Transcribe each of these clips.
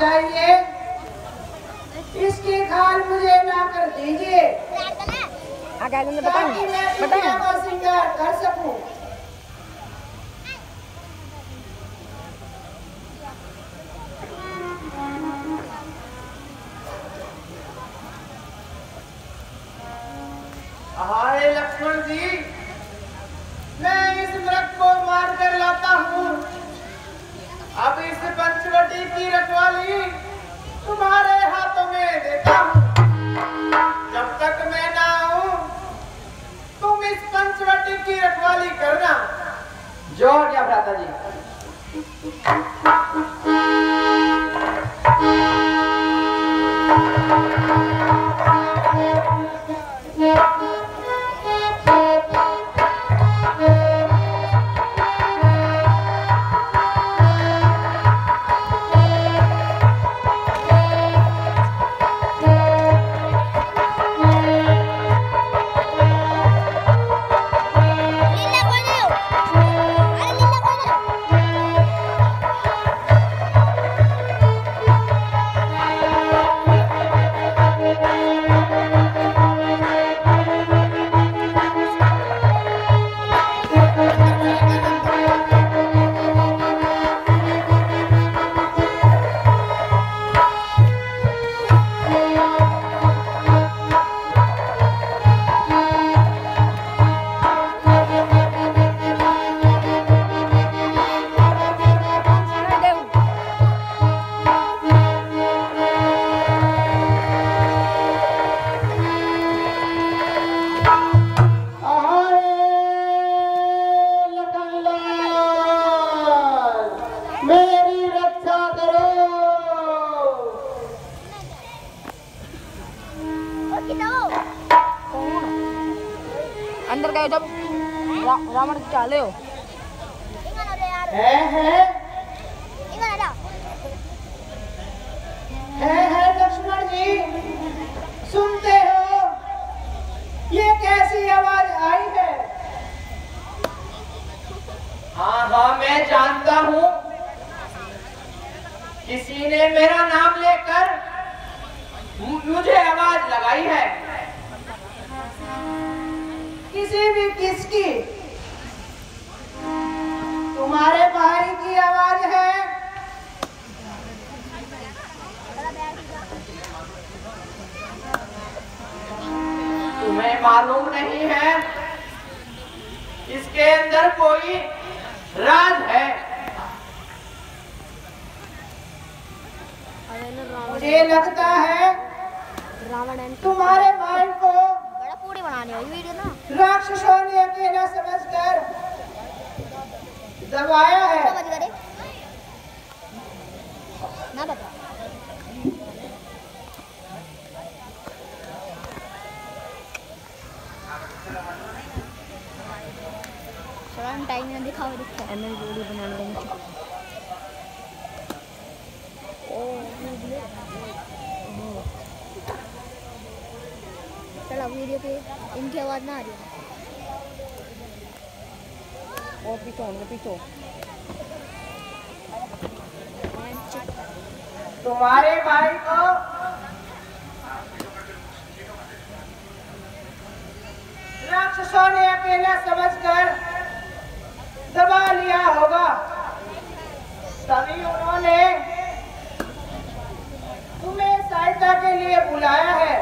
चाहिए, इसकी खाल मुझे ला कर दीजिए ताकि मैं बिटिया का श्रृंगार कर सकूं। हाय लक्ष्मण जी, मैं इस मृग को मार कर लाता हूँ। अब इस पंचवटी की रखवाली तुम्हारे हाथों में देता हूँ। जब तक मैं ना आऊं, तुम इस पंचवटी की रखवाली करना। जो हो गया भ्राता जी। अंदर गए जब रावण चाले हो है लक्ष्मण जी, सुनते हो ये कैसी आवाज आई है? हाँ हाँ मैं जानता हूँ, किसी ने मेरा नाम लेकर मुझे आवाज लगाई है। किसी भी किसकी? तुम्हारे भाई की आवाज है। तुम्हें मालूम नहीं है इसके अंदर कोई राज है। मुझे लगता है तुम्हारे भाई को राक्षसों ने अकेला समझकर दबाया है। ना बता। टाइम में दिखाओ एमएल वीडियो बनाने देंगे। चलो वीडियो पे इनकी आवाज ना आ रही है। और पीछो तुम्हारे भाई को राक्षसों ने अकेला समझकर दबा लिया होगा, तभी उन्होंने तुम्हें सहायता के लिए बुलाया है।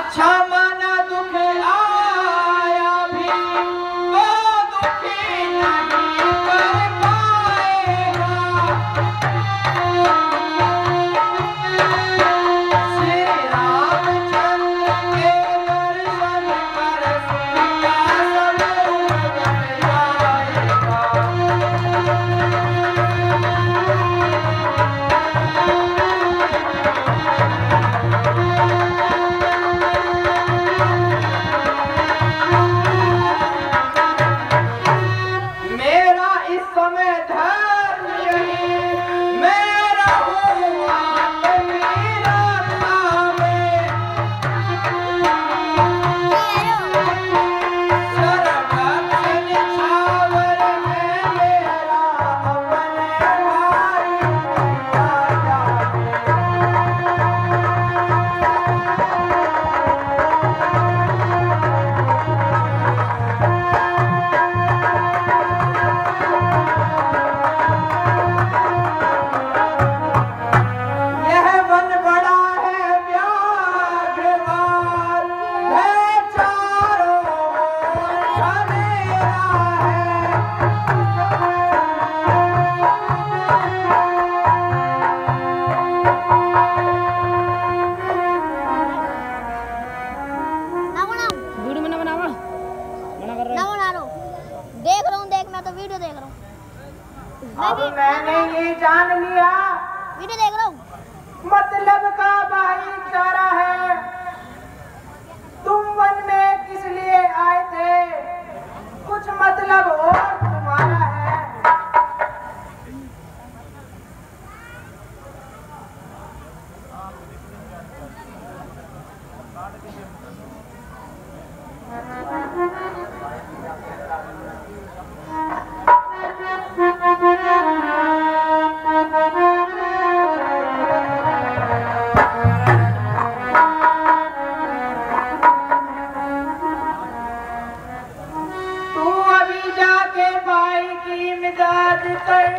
अच्छा माना दुख आया भी वो दुखी नहीं कर पाएगा। श्री रामचंद्र के दर्शन पर सीता सब उतर जाएगा। मेरा इस समय धर्म यही, मैं रहूं आत्मी रक्षा में। सर्वत्र निछावर है मेरा अपने भाई राजा। यह वन बड़ा है व्याघ्रवाद, है चारों ओर घनेरा है। ना बनाओ, वीडियो में ना बनावा, मना कर रहा ना बना लो। देख रहा हूँ, देख, मैं तो वीडियो देख रहा हूँ। अब मैंने ये जान लिया वीडियो देख रहा हूँ। मतलब का भाईचारा है। तुम वन में किस लिए आए थे? कुछ मतलब और तुम्हारा है। तू अभी जाके भाई की इमदाद कर।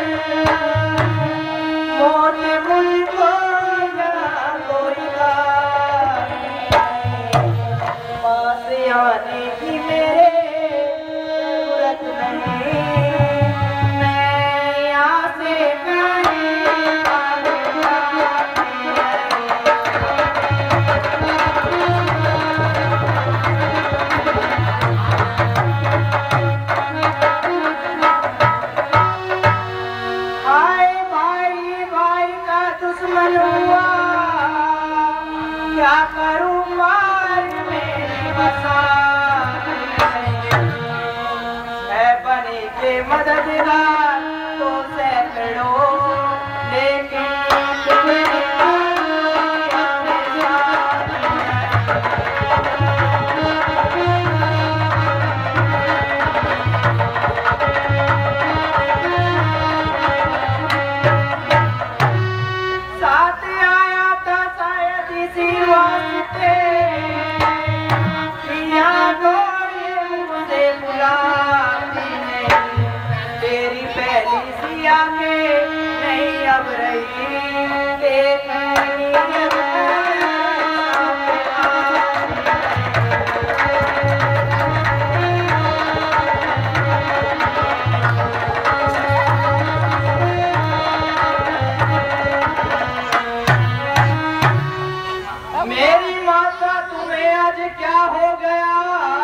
मौत मुझको यहाँ कोई पास आने की मेरे जरूरत नहीं। मैं यहाँ से कहीं भागूंगा नहीं। हाय भाई भाई का दुश्मन हुआ, क्या करूं मार मेरी बसा। है बने के मददगार तो सैकड़ों, लेकिन तुम्हें अपने साथ साथ आया था शायद इसी वास्ते। पिया गोरी मुझसे बुलाती नहीं, तेरी पहली सिया के नहीं अब रही। एक नीयत सामने आती मेरी माता, तुम्हें आज क्या हो गया?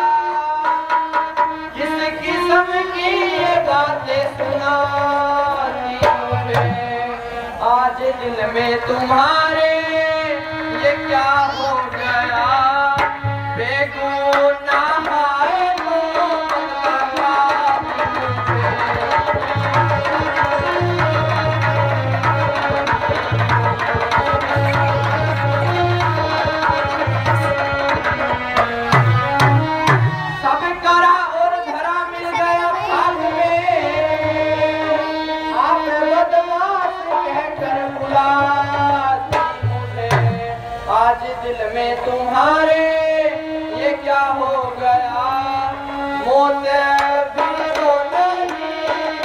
जिस किस्म की ये बातें सुनाती मुझे, आज दिल में तुम्हारे ये क्या हो गया? बेगुनाह है तो बताती मुझे। सब करा और धरा मिल गया खाक में। आप बदमाश कहकर बुलाती मुझे, आज दिल में तुम्हारे ये क्या हो गया? मौत भी तो नहीं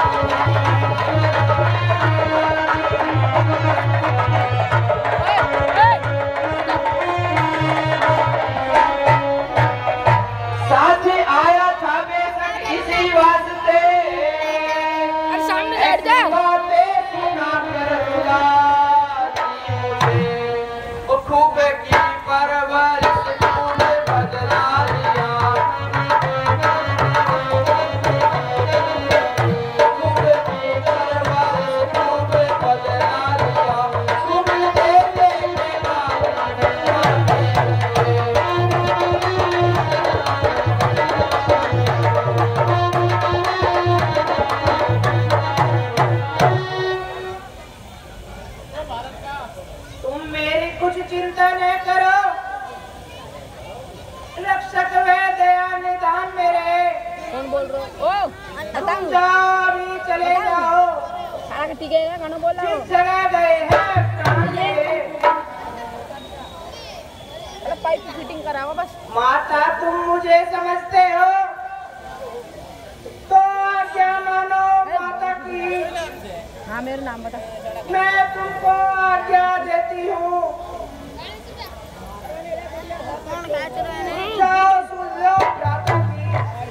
आई। की चिंता न करो, रक्षक वे दया निदान मेरे। कौन बोल रहे हो? ओ बताओ। जाओ अभी चले जाओ। सारा ठीक है, कौन बोल रहा हो? किस जगह गए हैं प्राण मेरे? अरे पाइप की फिटिंग कराओ बस। माता तुम मुझे समझते हो तो क्या मानो माता की। हाँ मेरा नाम बता। मैं तुमको आज्ञा देती हूँ, जाओ सुन लो भ्राता की।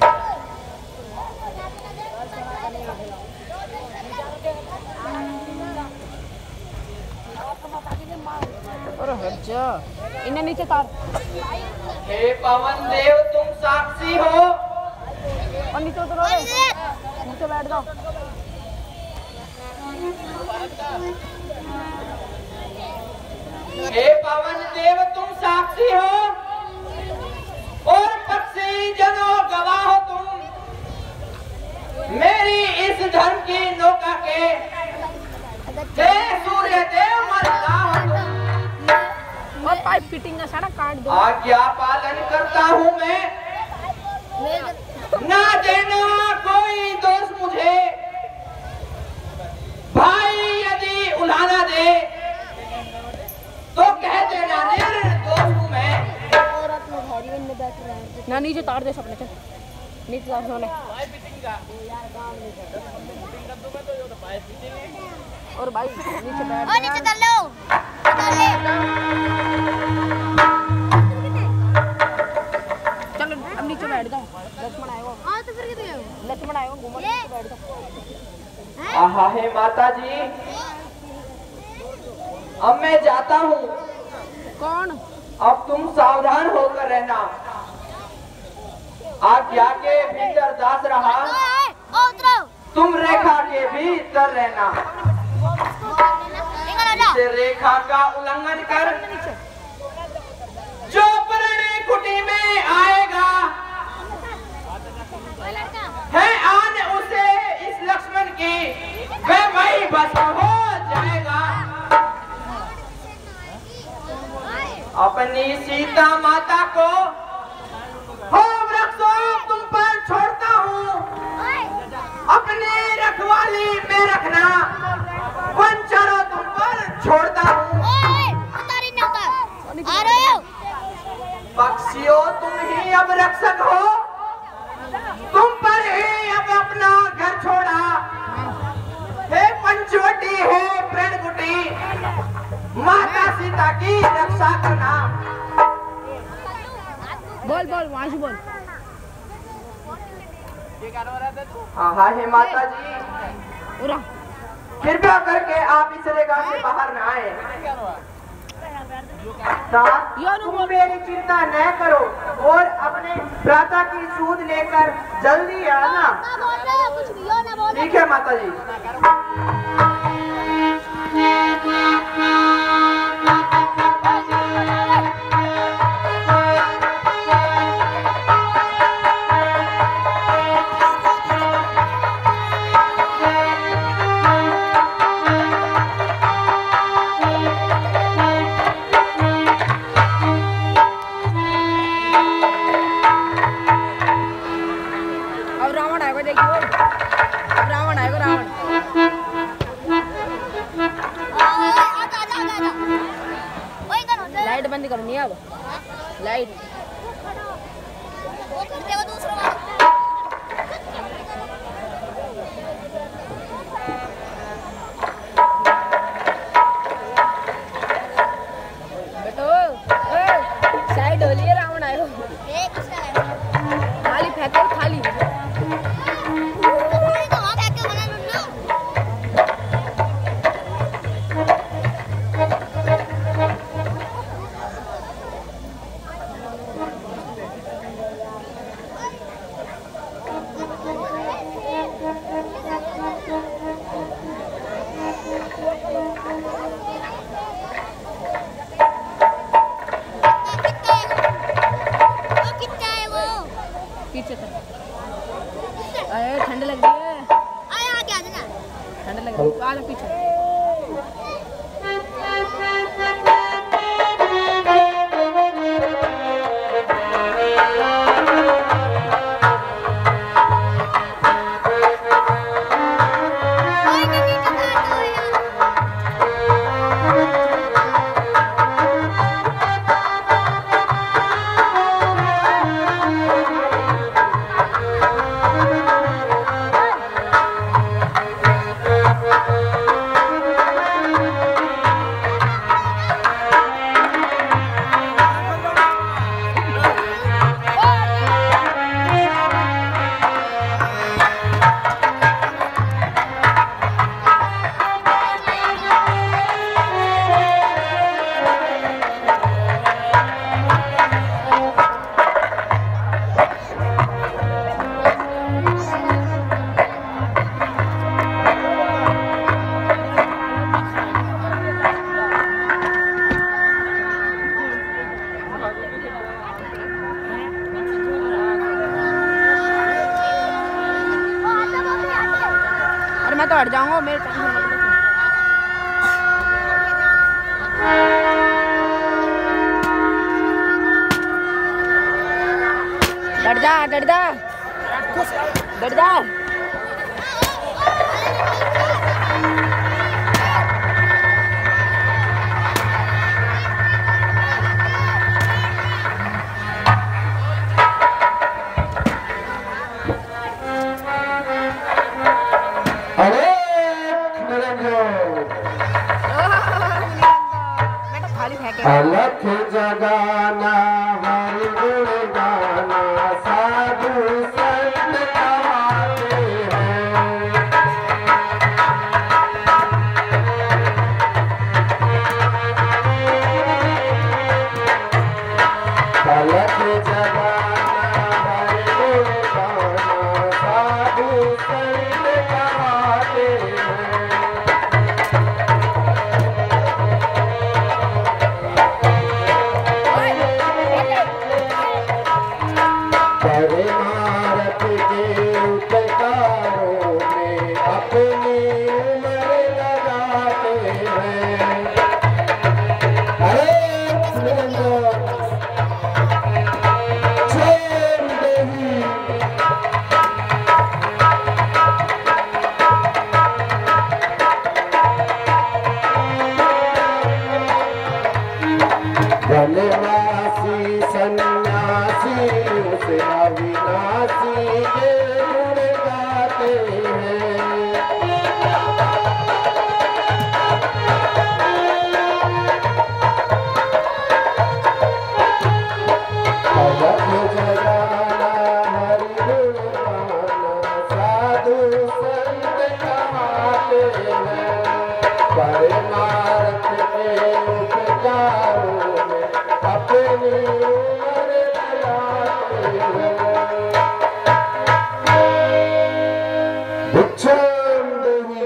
अरे हर्जा इन्हें नीचे तार। हे पवन देव तुम साक्षी हो। और नीचे उतरो रे, नीचे बैठ जाओ। हे पवन देव तुम साक्षी हो और पक्षी जनों गवाह हो तुम मेरी इस धर्म की नौका के। हे सूर्य देव मरता हो तुम। और पाइप फिटिंग का सारा काट दो। आज्ञा पालन करता हूँ मैं, ना देना कोई दोष मुझे। भाई यदि उलाना दे तो कह देना निर्दोष हूँ मैं। ना नीचे तार दे सबने, चल नीचे तार सोने। और भाई नीचे बैठ और नीचे कर लो, कर ले। चलो अब नीचे बैठ जाओ। लक्ष्मण आएगा। हाँ तो फिर कितने हो? लक्ष्मण आएगा, घूमो नीचे बैठ जाओ। आहा हे माता जी, अब मैं जाता हूँ। कौन? अब तुम सावधान होकर रहना। आज्ञा के भीतर दास रहा, उतरो। तुम रेखा के भीतर रहना। इस रेखा का उल्लंघन कर जो प्रणय कुटी में आएगा है आन उसे इस लक्ष्मण की वह वही भस्म हो जाएगा। अपनी सीता माता को हो वृक्षों तुम पर छोड़ता हूँ, अपनी रखवाली में रखना, वंचरों तुम पर छोड़ता हूँ। पक्षियों तुम ही अब रक्षक हो, तुम पर ही अब अपना घर छोड़ा। हे पंचवटी हे प्रणकुटी, माता सीता की रक्षा करना। बोल बोल वहां से बोल। हाँ हे माता जी, उरा कृपया करके आप इस रेखा से बाहर न आए। तुम मेरी चिंता न करो और अपने भ्राता की सूद लेकर जल्दी आना। ठीक है माता जी। लाइट बंद करो नहीं अब लाइट। बेटो साइड हो लिए रावण आयो। थाली फेंको थाली। हट जाऊंगा मेरे टेंशन मत ले। डर जा डर जा डर जा। अलख जगाना हर गुण गाना साधु संत कहाते हैं। अलख जगाना हर गुण गाना साधु संत कहाते हैं। परमार्थ के उपकारों में अपनी उम्र लगाते हैं। अरे वनवासी सन्यासी उसे अविनाशी के गुण गाते हैं। अलख जगाना हरि गुण गाना साधु संत कहाते हैं। परमार्थ के उपकारों में अपनी उम्र लगाते हैं। भिक्षांदेही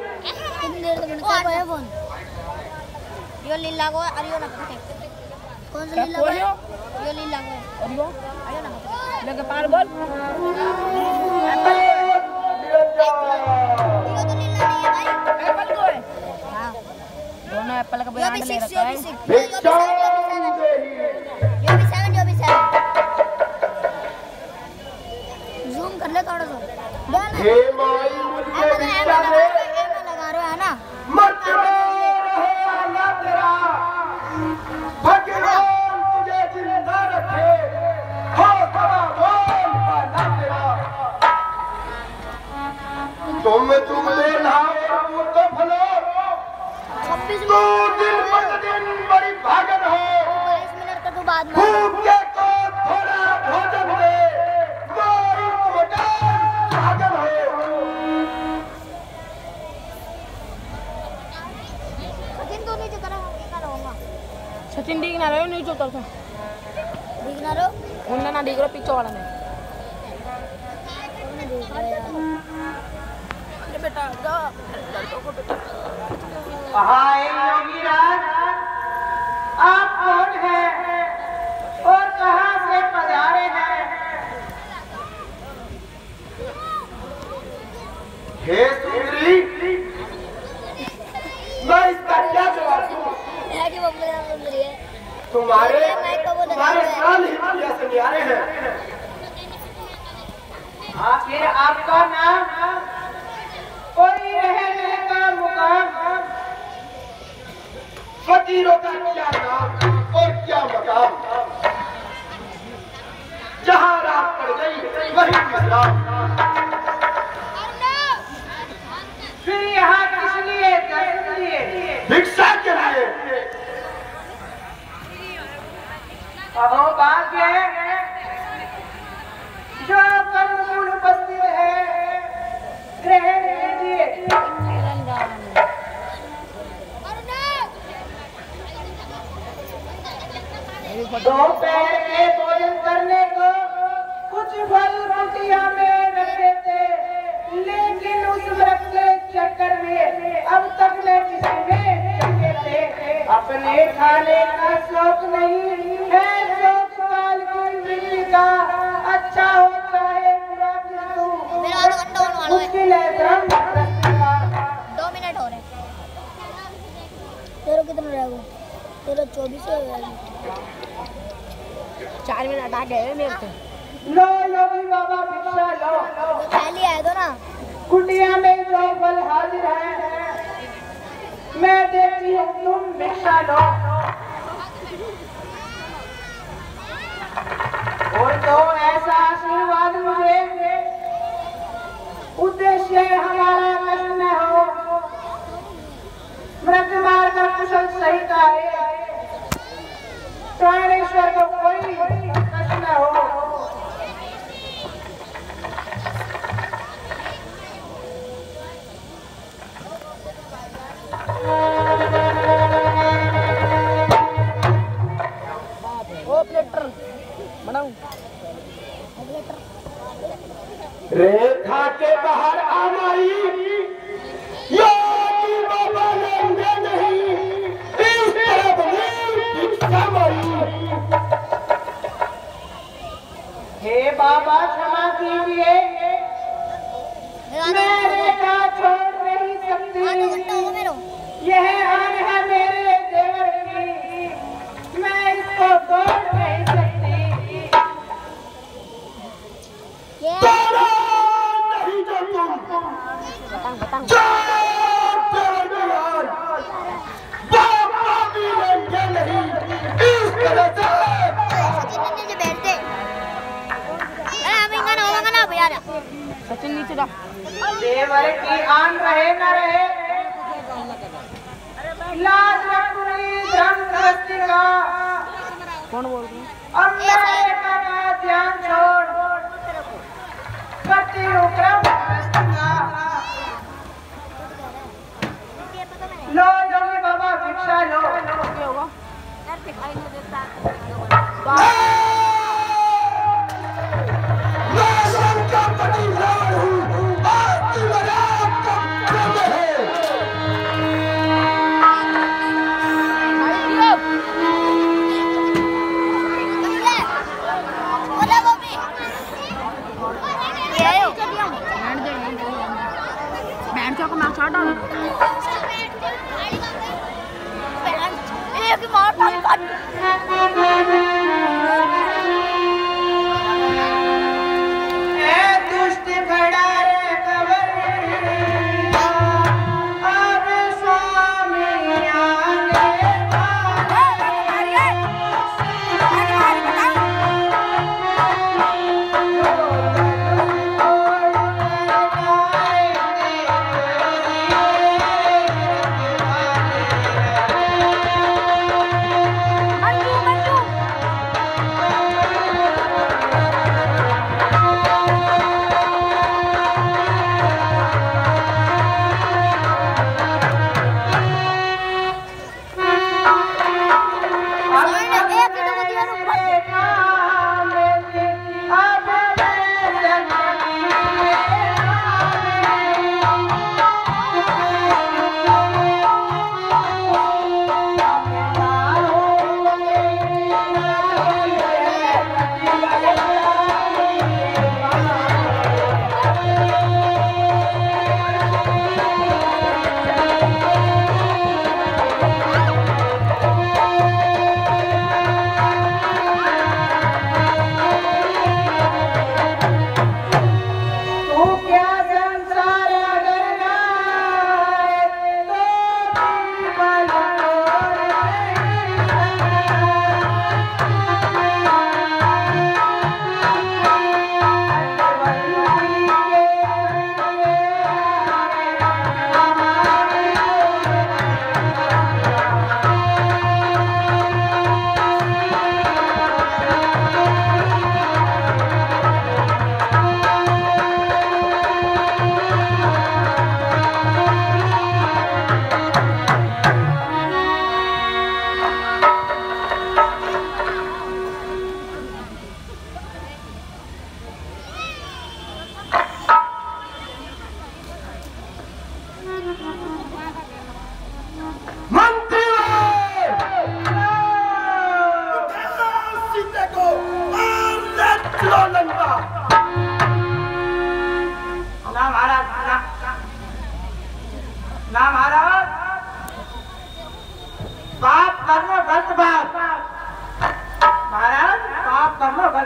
यो लीला को अरियो ना फटे। कौन सा लीला को? यो लीला को अरियो ना फटे। लगे पार बोल। यो तो लीला नहीं है भाई। एप्पल को है। हां दोनों एप्पल का यो ब्रांड भी ले 6 रखा है। यो भी 7 जूम कर ले थोड़ा सा। हे माई मुझे विचार लगा रहे है ना। मत रहे अल्लाह तेरा भगवान तुझे जिंदा रखे। हो सदा बोल अल्लाह तेरा। तुम दे लाओ तो फलो 26 तू दिन प्रतिदिन बड़ी भागन हो। 22 मिनट का तो बाद में भूख के को थोड़ा भोजन दे मारी मोटा भागन हो। सचिन तो नीचे करा रहूंगा। सचिन दिख ना रहे नीचे उतर से दिखना रो उन्हें ना दिख रहा पीछे वाला ने। अरे बेटा जा लड़कों को बेटा। हाय योगीराज आप कौन हैं और कहां से पधारे हैं? हे सुंदरी मैं इसका क्या जवाब दूं? है कि वो मेरा सुंदरी है। तुम्हारे प्राण ही दुनिया से न्यारे हैं। आखिर आपका नाम कोई रहने का मुकाम फकीरों का क्या नाम और क्या मकाम। जहाँ रात पड़ गई वहीं इस्लाम। फिर यहाँ किस लिए किस लिए भिक्षा के लिए। अहो भाग्य जो कंदमूल उपस्थित है ग्रहण कीजिए। दोपहर के भोजन करने को कुछ फल कुटिया में रखे थे, लेकिन उस व्रत के चक्कर में अब तक न किसी में चखे थे। अपने खाने का शौक नहीं है, शौक काल की वृद्धि का। अच्छा होता है बुरा किंतु मुश्किल है धर्म का। 24 हो गए। 4 मिनट आ गए मेरे को। लो योगी बाबा भिक्षा लो। खाली आए दो ना। कुटिया में जो फल हाजिर है मैं देती हूँ, तुम भिक्षा लो। और तो ऐसा आशीर्वाद मुझे, उद्देश्य हमारा नष्ट न हो, मृत मार्ग कुशल सहित आए, प्राणेश्वर को कोई कष्ट न हो। रेखा के बाहर आनाई योगी बाबा लेंगे नहीं, इस तरफ भिक्षा मई। हे बाबा क्षमा कीजिए, मैं रेखा छोड़ नहीं सकती। यह आन है मेरे देवर की, मैं इसको तोड़ नहीं सकती। सचिन नीचे जा। देवर की आन रहे न रहे, लाज रखूंगी धर्म गृहस्थी का। कौन बोल रही? अब मैं रेखा का ध्यान छोड़ करती हूँ क्रम गृहस्थी का। लो योगी बाबा भिक्षा लो। क्या होगा?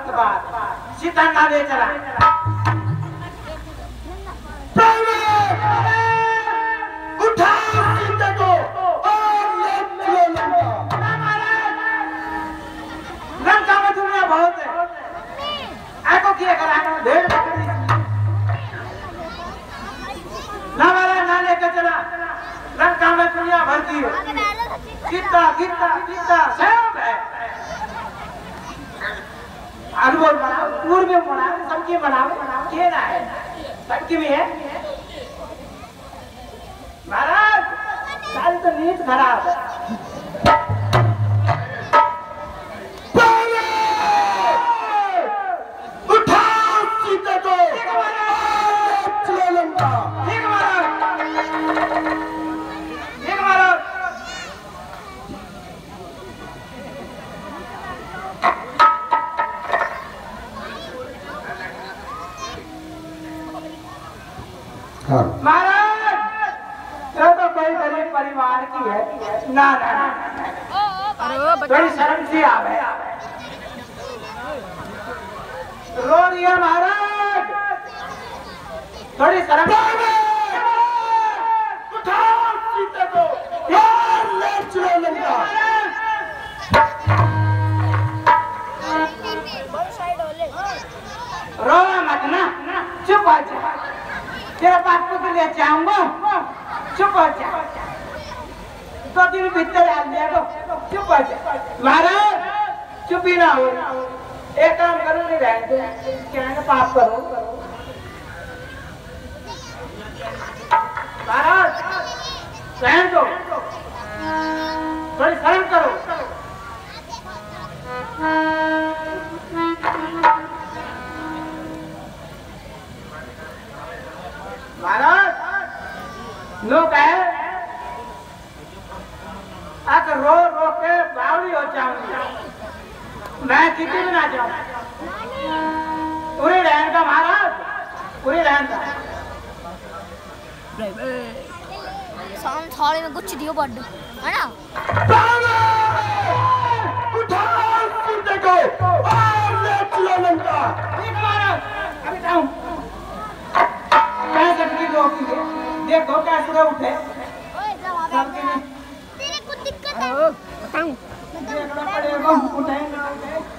के बाद सीता ना ले चला। उठा सीता को और ले चलो लंका। लंका में दुनिया बहुत है, आको किया करा ढेर बकरी ना मारा ना लेकर चला। लंका में दुनिया भर की सीता सीता सीता सब है। अनुभव बनाओ, पूर्व में बनाओ, सबकी बनाओ, ये ना है सबकी भी है। महाराज सारी तो नींद खराब है। उठा सीता को चलो लंका। ठीक महाराज, ठीक महाराज। महाराज ये तो कोई गरीब परिवार की है ना ना, अरे वो थोड़ी शर्म सी आवे। रो दिया महाराज, थोड़ी शर्म। उठा सीता को और ले चलो लंका। रो मत ना, चुप हो जा। तेरा बापू के लिए जाऊंगा, चुप हो जा। 2 दिन भीतर डाल दिया तो चुप हो जा। महाराज चुप ही ना हो, एक काम करो, नहीं रहने दो, क्या है पाप करो। महाराज रहने दो, थोड़ी शर्म करो। महाराज लोग है आकर रो रो के बावड़ी हो जाऊंगी, मैं किसी भी ना जाऊं। पूरी रहन का महाराज, पूरी रहन का। शाम थाली में कुछ दियो बड़ है ना। उठा सीता को और ले चलो लंका। ठीक है महाराज, अभी जाऊं। कैसे की रोकी है, देखो कैसे उठे। ओए जा वहां पे तेरे को दिक्कत है। बताऊं देखना पड़ेगा, उठे ना उठे।